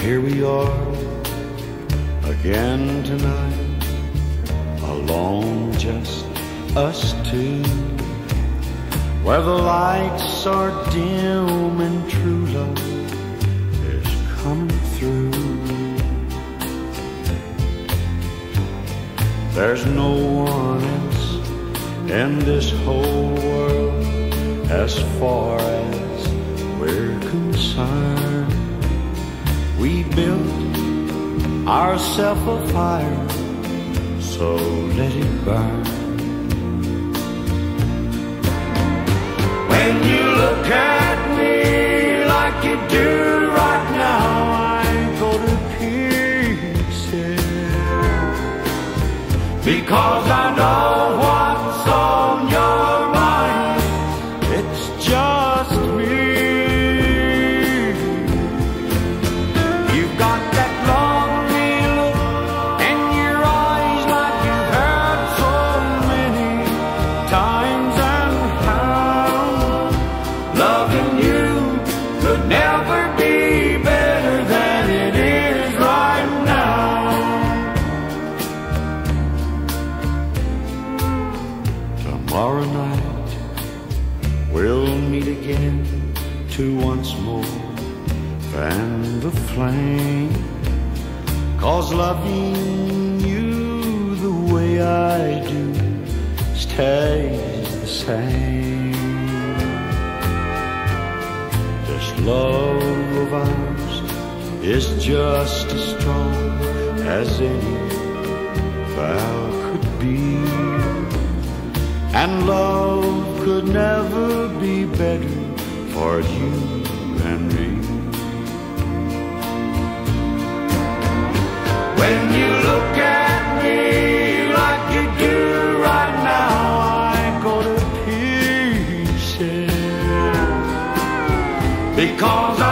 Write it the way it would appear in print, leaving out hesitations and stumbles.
here we are again tonight, alone, just us two, where the lights are dim and true love is coming through. There's no one else in this whole world as far as we're concerned. We built ourselves a fire, so let it burn. When you look at me like you do right now, I go to pieces, because I know what's on your mind. It's just me. You've got that lonely look in your eyes, like you've had so many times, and how loving you could never be better than it is right now. Tomorrow night we'll meet again to once more fan the flame, 'cause loving you the way I do stays the same. This love of ours is just as strong as any vow could be, and love could never be better for you and me. When you look at me like you do right now, I go to pieces, because